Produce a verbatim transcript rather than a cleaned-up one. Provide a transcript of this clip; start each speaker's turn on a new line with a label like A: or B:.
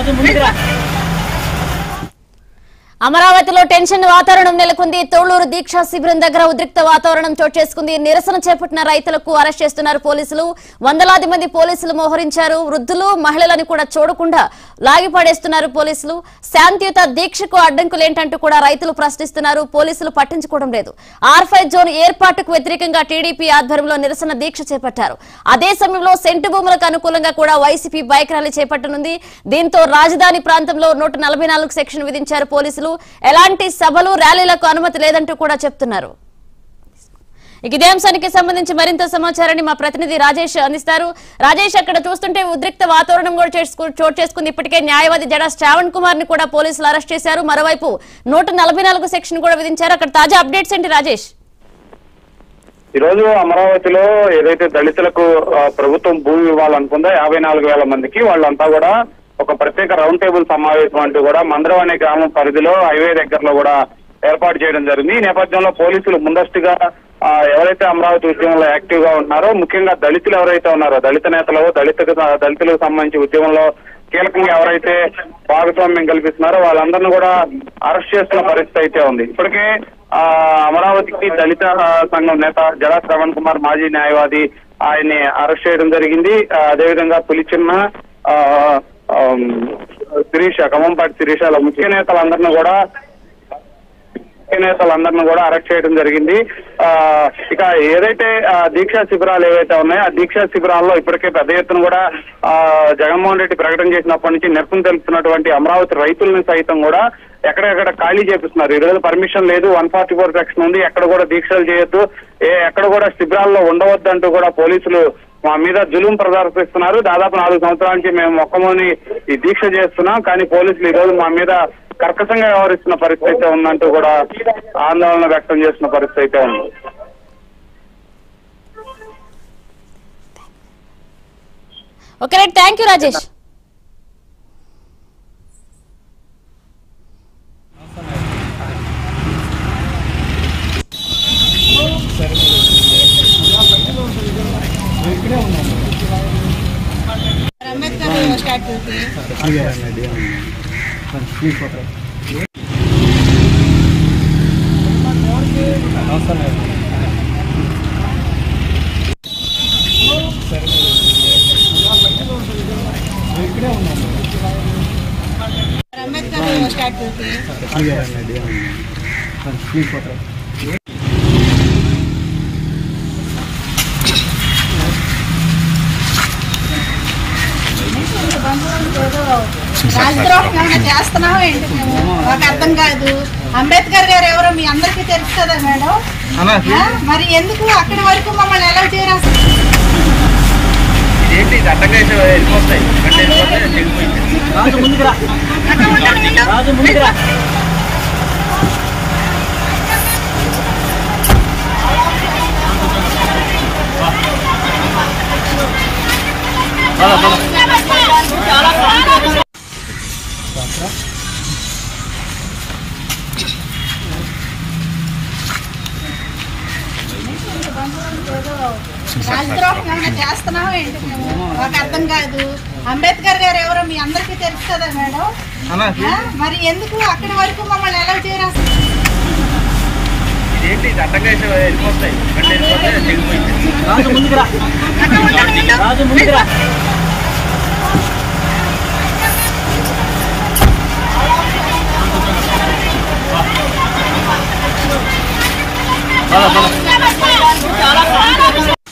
A: అమరావతిలో టెన్షన్ వాతావరణం నెలకొంది. తోళ్లూరు దీక్షా శిబిరం దగ్గర ఉద్రిక్త వాతావరణం చోటు చేసుకుంది. నిరసన చేపట్టిన రైతులకు అరెస్ట్ చేస్తున్నారు పోలీసులు. వందలాది మంది పోలీసులు మోహరించారు. వృద్ధులు మహిళలను కూడా చూడకుండా లాగిపడేస్తున్నారు పోలీసులు. శాంతియుత దీక్షకు అడ్డంకులేంటంటూ కూడా రైతులు ప్రశ్నిస్తున్నారు. పోలీసులు పట్టించుకోవడం లేదు. ఆర్ ఫైవ్ జోన్ ఏర్పాటుకు వ్యతిరేకంగా టీడీపీ ఆధ్వర్యంలో నిరసన దీక్ష చేపట్టారు. అదే సమయంలో సెంటు భూములకు అనుకూలంగా కూడా వైసీపీ బైక్ ర్యాలీ చేపట్టనుంది. దీంతో రాజధాని ప్రాంతంలో నూట నలభై నాలుగు సెక్షన్ విధించారు పోలీసులు. ఎలాంటి సభలు ర్యాలీలకు అనుమతి లేదంటూ కూడా చెప్తున్నారు. ఇదే అంశానికి సంబంధించి మరింత సమాచారాన్ని మా ప్రతినిధి రాజేష్ అందిస్తారు. రాజేష్, అక్కడ చూస్తుంటే ఉద్రిక్త వాతావరణం కూడా చోటు చేసుకుంది. ఇప్పటికే న్యాయవాది జడా శ్రావణ్ కుమార్ ని కూడా పోలీసులు అరెస్ట్ చేశారు. మరోవైపు నూట నలభై నాలుగు సెక్షన్ కూడా విధించారు. అక్కడ తాజా అప్డేట్స్ ఏంటి రాజేష్?
B: ఈ రోజు అమరావతిలో ఏదైతే దళితులకు ప్రభుత్వం భూమి ఇవ్వాలనుకుందో యాభై నాలుగు వేల మందికి వాళ్ళంతా కూడా ఒక ప్రత్యేక రౌండ్ టేబుల్ సమావేశం అంటూ కూడా మంద్రం అనే గ్రామం పరిధిలో హైవే దగ్గరలో కూడా ఏర్పాటు చేయడం జరిగింది. ఈ నేపథ్యంలో పోలీసులు ముందస్తుగా ఎవరైతే అమరావతి ఉద్యమంలో యాక్టివ్ గా ఉన్నారో, ముఖ్యంగా దళితులు ఎవరైతే ఉన్నారో, దళిత నేతలు దళిత దళితులకు సంబంధించి ఉద్యమంలో కీలకంగా ఎవరైతే భాగస్వామ్యం కల్పిస్తున్నారో వాళ్ళందరినీ కూడా అరెస్ట్ చేస్తున్న పరిస్థితి అయితే ఉంది. ఇప్పటికే ఆ అమరావతికి దళిత సంఘం నేత జడా శ్రవణ్ కుమార్, మాజీ న్యాయవాది, ఆయన్ని అరెస్ట్ చేయడం జరిగింది. అదేవిధంగా పులిచిన్న ఆ శిరీష, ఖమ్మంపాటి శిరీష, ముఖ్య నేతలందరినీ కూడా ముఖ్య నేతలందరినీ కూడా అరెస్ట్ చేయడం జరిగింది. ఆ ఇక ఏదైతే దీక్షా శిబిరాలు ఏవైతే ఉన్నాయో ఆ దీక్షా శిబిరాల్లో ఇప్పటికే పెద్ద ఎత్తున కూడా ఆ జగన్మోహన్ రెడ్డి ప్రకటన చేసినప్పటి నుంచి నిరసన తెలుపుతున్నటువంటి అమరావతి రైతులను సైతం కూడా ఎక్కడెక్కడ ఖాళీ చేపిస్తున్నారు. ఈరోజు పర్మిషన్ లేదు, వన్ ఫార్టీ ఫోర్ సెక్షన్ ఉంది, ఎక్కడ కూడా దీక్షలు చేయొద్దు, ఏ ఎక్కడ కూడా శిబిరాల్లో ఉండవద్దు అంటూ కూడా పోలీసులు మా మీద జులుం ప్రదర్శిస్తున్నారు. దాదాపు నాలుగు సంవత్సరాల నుంచి మేము మొక్కమోని ఈ దీక్ష చేస్తున్నాం, కానీ పోలీసులు ఈ రోజు మా మీద కర్కశంగా వ్యవహరిస్తున్న పరిస్థితి అయితే ఉందంటూ కూడా ఆందోళన వ్యక్తం చేస్తున్న పరిస్థితి అయితే ఉంది.
A: Okay right, thank you Rajesh.
C: Ambedkar statue Ambedkar statue రాజద్రోహం ఏమైనా చేస్తున్నావా ఏంటి? మేము మాకు అర్థం కాదు. అంబేద్కర్ గారు ఎవరో మీ అందరికీ తెలుసు కదా మేడం, మరి ఎందుకు అక్కడి వరకు మమ్మల్ని ఎలా చేయరా? రాజద్రోహం ఏమైనా చేస్తున్నావా ఏంటి? మేము మాకు అర్థం కాదు. అంబేద్కర్ గారు ఎవరో మీ అందరికీ తెలుసు కదా మేడం, మరి ఎందుకు అక్కడి వరకు మమ్మల్ని ఎలా చేయరా?
D: చాలా